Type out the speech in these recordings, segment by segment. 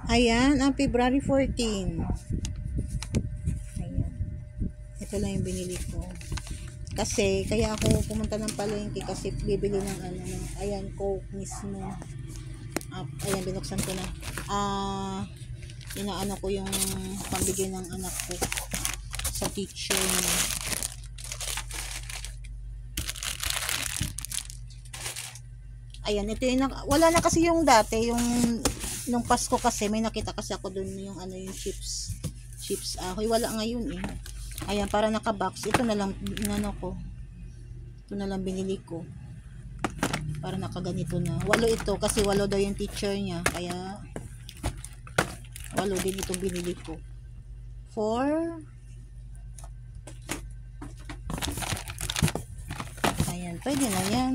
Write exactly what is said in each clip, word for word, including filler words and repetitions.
Ayan, ang February fourteen. Ayan. Ito lang yung binili ko. Kasi, kaya ako pumunta ng palengke kasi bibili ng ano, ng, ayan, Coke mismo. Uh, ayan, binuksan ko na. Ah, uh, inaano ko yung pambigay ng anak ko sa teacher niya. Ayan, ito yung, wala na kasi yung dati, yung nung Pasko kasi, may nakita kasi ako dun yung ano, yung chips, chips ahoy, wala ngayon eh. Ayan, para naka-box, ito na lang, inano ko, ito na lang binili ko, para nakaganito na, walo ito, kasi walo daw yung teacher niya, kaya, walo din itong binili ko, for, ayan, pwede na yan.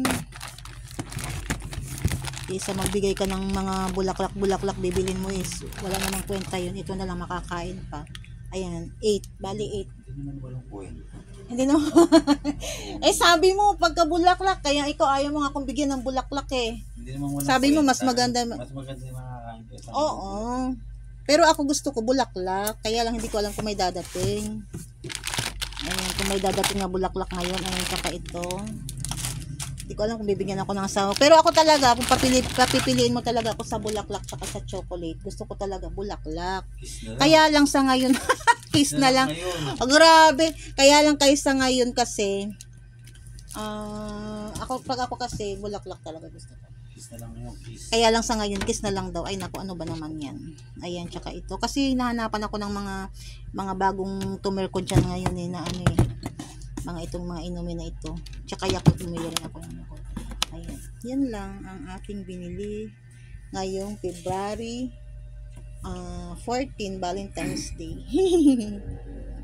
Isa magbigay ka ng mga bulaklak-bulaklak bibilin mo is wala namang kwenta yun, ito na lang makakain pa. Ayan, eight, bali eight. Hindi naman walang kwenta. Hindi naman. Eh sabi mo pagka bulaklak, kaya ikaw ayaw mo nga akong bigyan ng bulaklak eh. Hindi naman walang Sabi mo kwenta. mas maganda. Mas maganda yung makakain kaysa. Oo. Pero ako gusto ko bulaklak, kaya lang hindi ko alam kung may dadating. Ayan, kung may dadating na bulaklak ngayon, ayun saka ito. Hindi ko alam kung bibigyan ako ng asawa. Pero ako talaga, kung papili, papipiliin mo talaga ako sa bulaklak saka sa chocolate. Gusto ko talaga bulaklak. Lang. Kaya lang sa ngayon, kiss na, na lang. Oh, grabe. Kaya lang kayo sa ngayon kasi, uh, ako, pag ako kasi, bulaklak talaga gusto ko. Kiss na lang yung kiss. Kaya lang sa ngayon, kiss na lang daw. Ay naku, ano ba naman yan? Ayan, tsaka ito. Kasi nahanapan ako ng mga, mga bagong tumer ko dyan ngayon eh, na ano eh. Mga itong mga inumin na ito. Tsaka Yakult, bumili rin ako ng Yakult. Ayan. Yan lang ang aking binili ngayong February uh, fourteen, Valentine's Day.